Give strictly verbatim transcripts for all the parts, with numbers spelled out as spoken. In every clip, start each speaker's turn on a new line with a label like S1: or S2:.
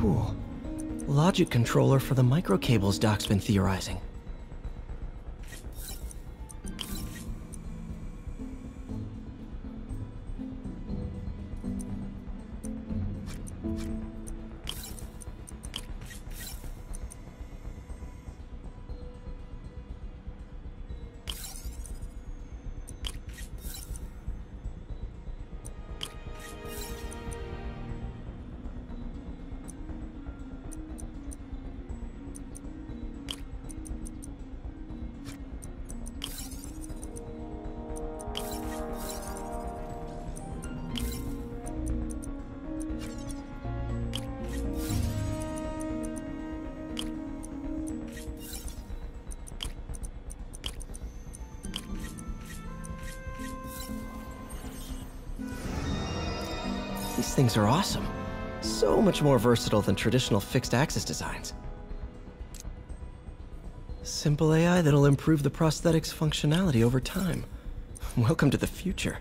S1: Cool. Logic controller for the microcables Doc's been theorizing. These things are awesome. So much more versatile than traditional fixed-axis designs. Simple A I that'll improve the prosthetic's functionality over time. Welcome to the future.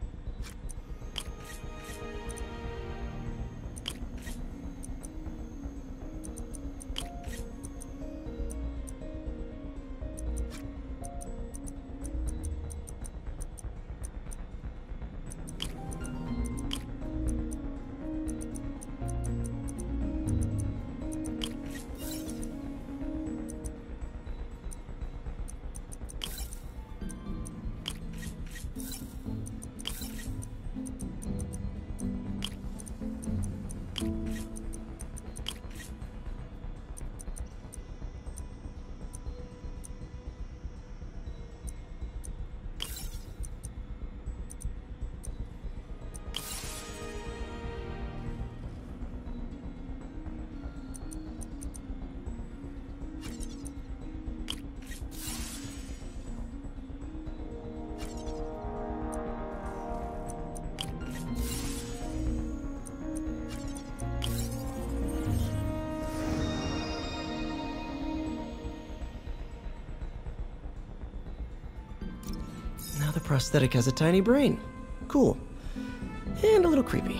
S1: Now the prosthetic has a tiny brain. Cool. And a little creepy.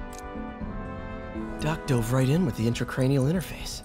S1: Doc dove right in with the intracranial interface.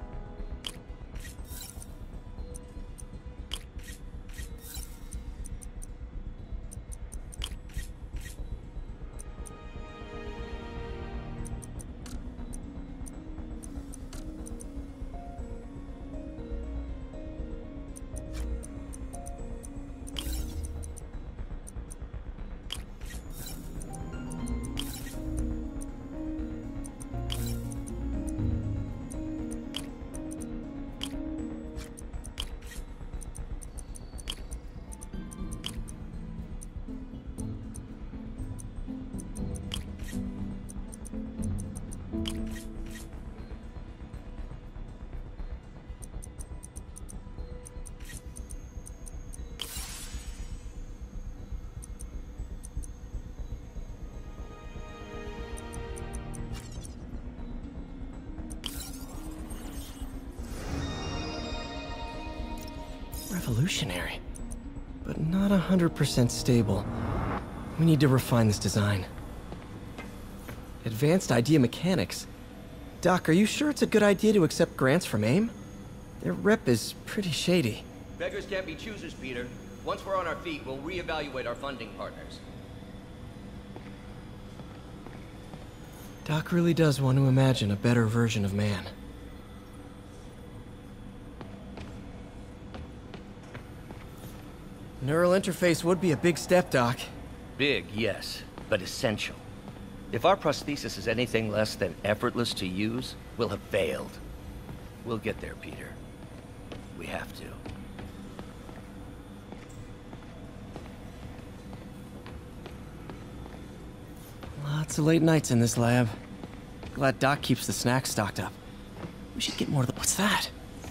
S1: Revolutionary, but not one hundred percent stable. We need to refine this design. Advanced idea mechanics. Doc, are you sure it's a good idea to accept grants from AIM? Their rep is pretty shady.
S2: Beggars can't be choosers, Peter. Once we're on our feet, we'll reevaluate our funding partners.
S1: Doc really does want to imagine a better version of man. Neural interface would be a big step, Doc.
S2: Big, yes, but essential. If our prosthesis is anything less than effortless to use, we'll have failed. We'll get there, Peter. We have to.
S1: Lots of late nights in this lab. Glad Doc keeps the snacks stocked up. We should get more of the... What's that?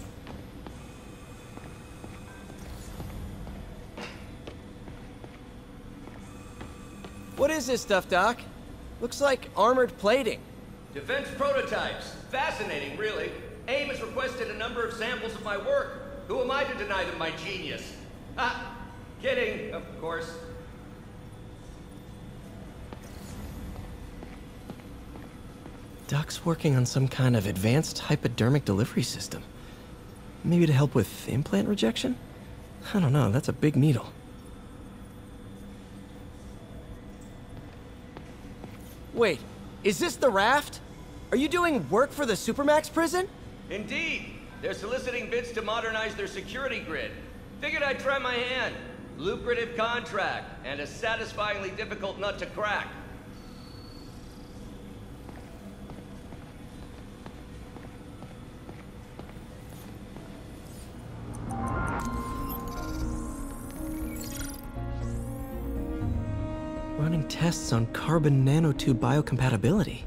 S1: What is this stuff, Doc? Looks like armored plating.
S2: Defense prototypes. Fascinating, really. AIM has requested a number of samples of my work. Who am I to deny them my genius? Ah, kidding, of course.
S1: Doc's working on some kind of advanced hypodermic delivery system. Maybe to help with implant rejection? I don't know, that's a big needle. Wait, is this the raft? Are you doing work for the Supermax prison?
S2: Indeed. They're soliciting bids to modernize their security grid. Figured I'd try my hand. Lucrative contract, and a satisfyingly difficult nut to crack.
S1: Running tests on carbon nanotube biocompatibility.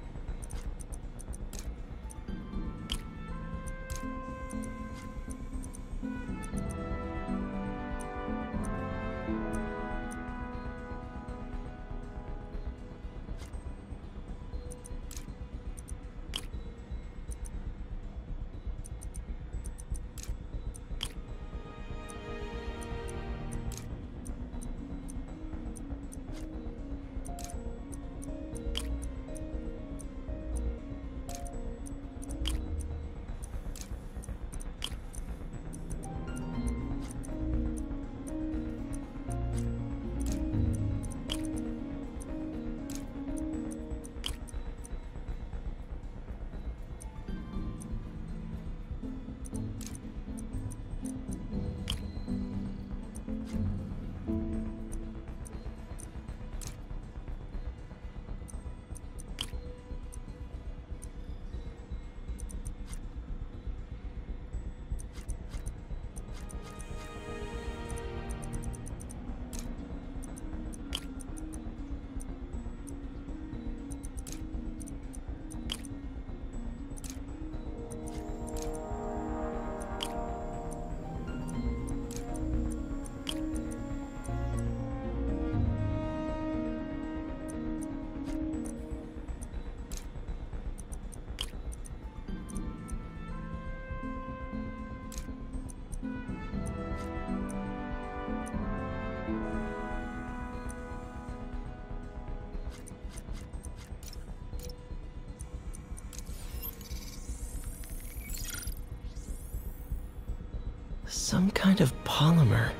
S1: Some kind of polymer.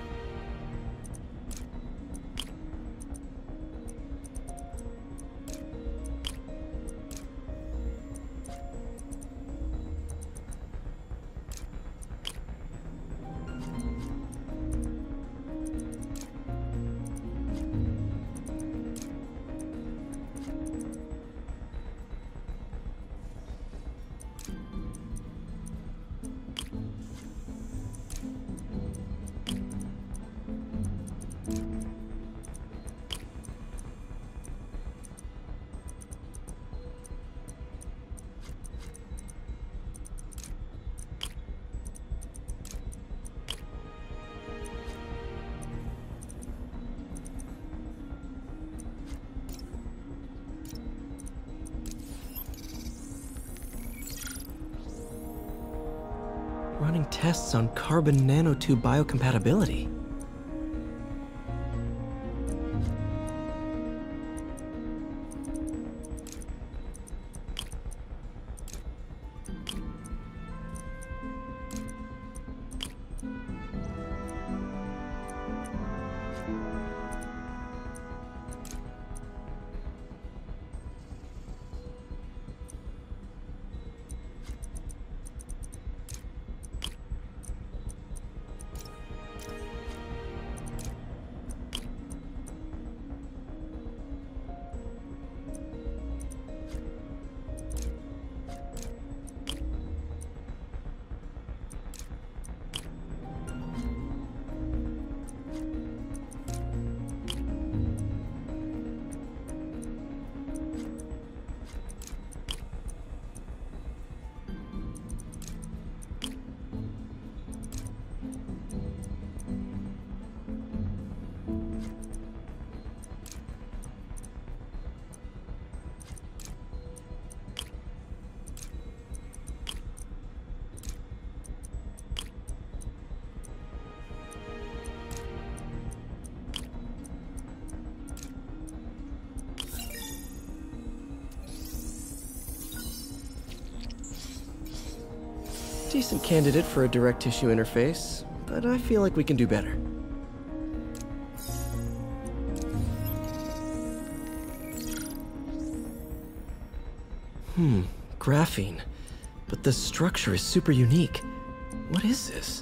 S1: Running tests on carbon nanotube biocompatibility. decent candidate for a direct tissue interface, but I feel like we can do better. Hmm, graphene. But the structure is super unique. What is this?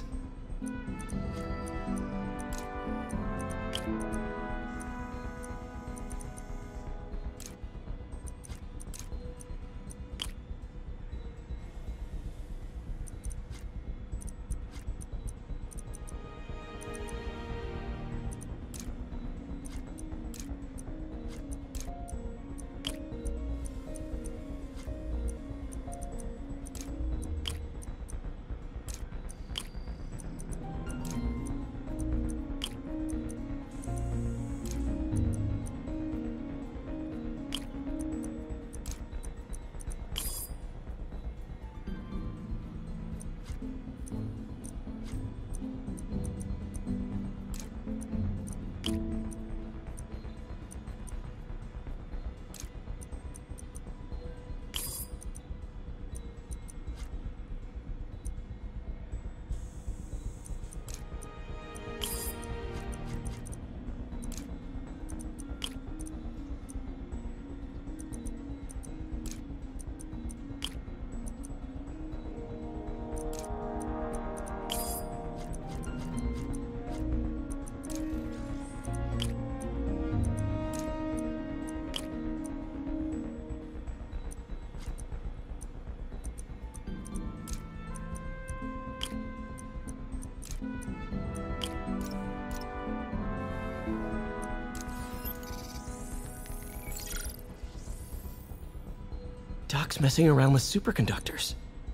S1: Doc's messing around with superconductors.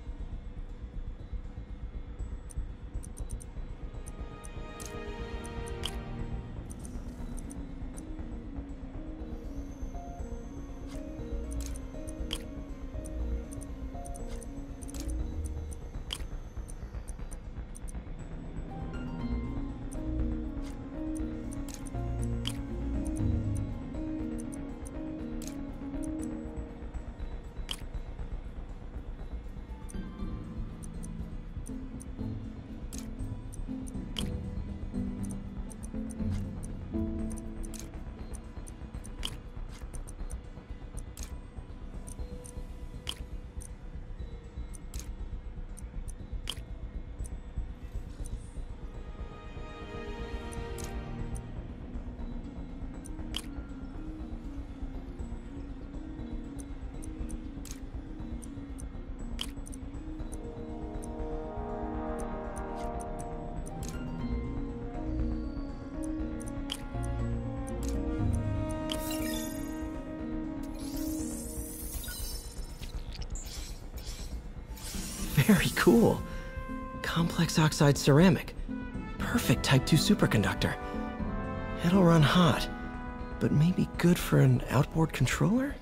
S1: Very cool. Complex oxide ceramic. Perfect type two superconductor. It'll run hot, but maybe good for an outboard controller?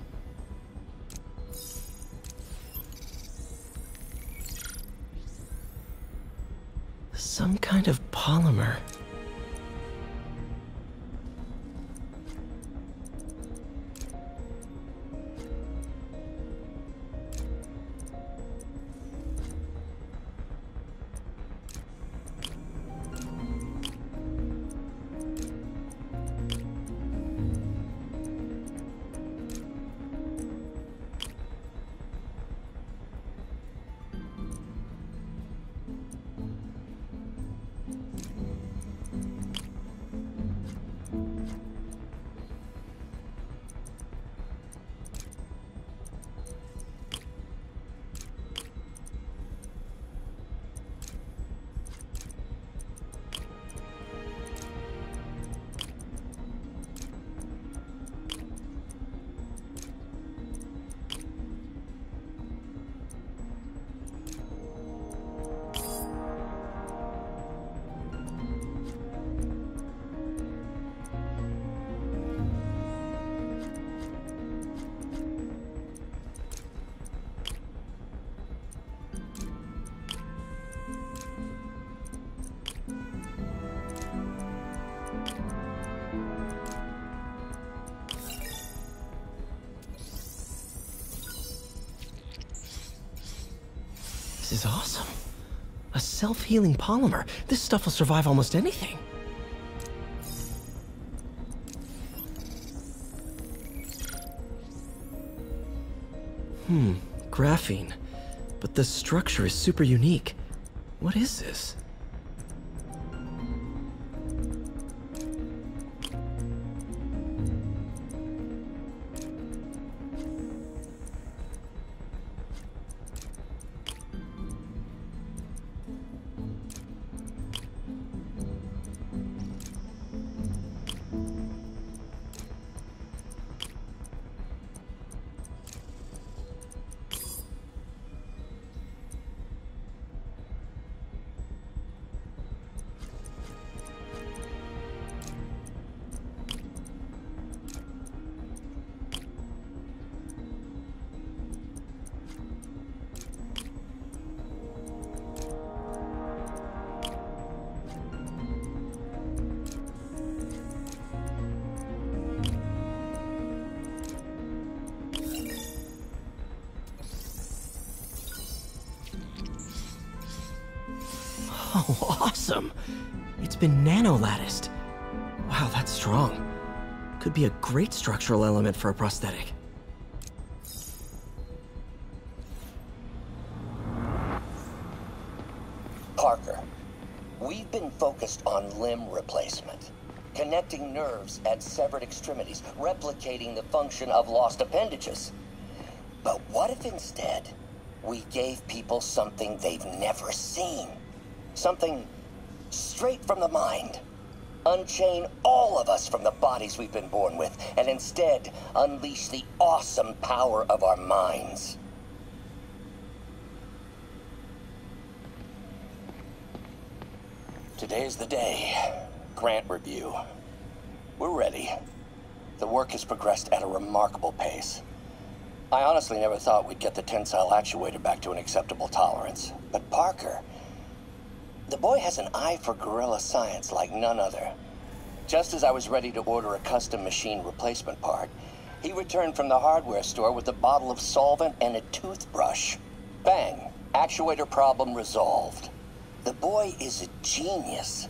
S1: Some kind of polymer. This is awesome. A self-healing polymer. This stuff will survive almost anything. Hmm, graphene. But the structure is super unique. What is this? Oh, awesome! It's been nano-latticed. Wow, that's strong. Could be a great structural element for a prosthetic.
S2: Parker, we've been focused on limb replacement, connecting nerves at severed extremities, replicating the function of lost appendages. But what if instead we gave people something they've never seen? Something straight from the mind. Unchain all of us from the bodies we've been born with, and instead unleash the awesome power of our minds. Today's the day. Grant review. We're ready. The work has progressed at a remarkable pace. I honestly never thought we'd get the tensile actuator back to an acceptable tolerance. But Parker, the boy has an eye for guerrilla science like none other. Just as I was ready to order a custom machine replacement part, he returned from the hardware store with a bottle of solvent and a toothbrush. Bang! Actuator problem resolved. The boy is a genius.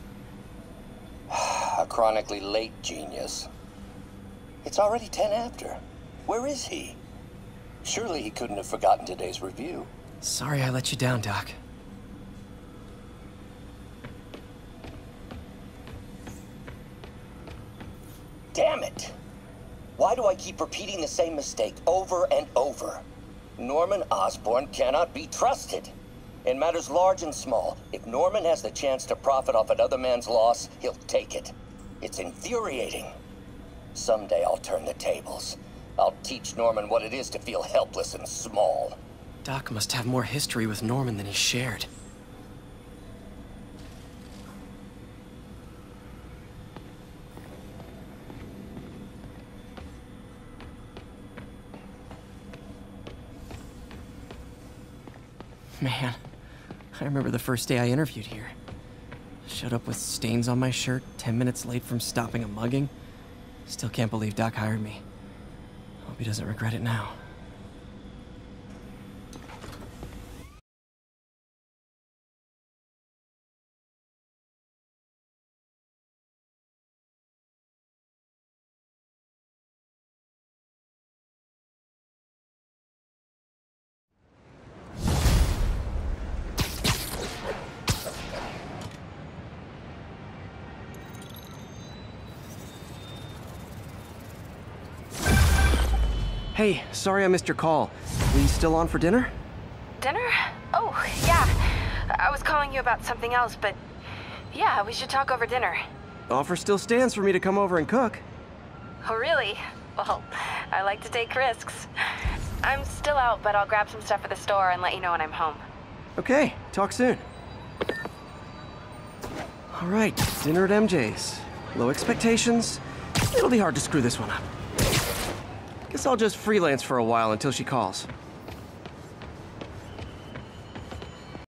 S2: A chronically late genius. It's already ten after. Where is he? Surely he couldn't have forgotten today's review.
S1: Sorry I let you down, Doc.
S2: Damn it! Why do I keep repeating the same mistake over and over? Norman Osborn cannot be trusted. In matters large and small, if Norman has the chance to profit off another man's loss, he'll take it. It's infuriating. Someday I'll turn the tables. I'll teach Norman what it is to feel helpless and small.
S1: Doc must have more history with Norman than he shared. Man, I remember the first day I interviewed here. Showed up with stains on my shirt, ten minutes late from stopping a mugging. Still can't believe Doc hired me. Hope he doesn't regret it now. Hey, sorry I missed your call. We still on for dinner?
S3: Dinner? Oh, yeah. I was calling you about something else, but yeah, we should talk over dinner.
S1: Offer still stands for me to come over and cook.
S3: Oh, really? Well, I like to take risks. I'm still out, but I'll grab some stuff at the store and let you know when I'm home.
S1: Okay, talk soon. All right, dinner at M J's. Low expectations. It'll be hard to screw this one up. Guess I'll just freelance for a while until she calls.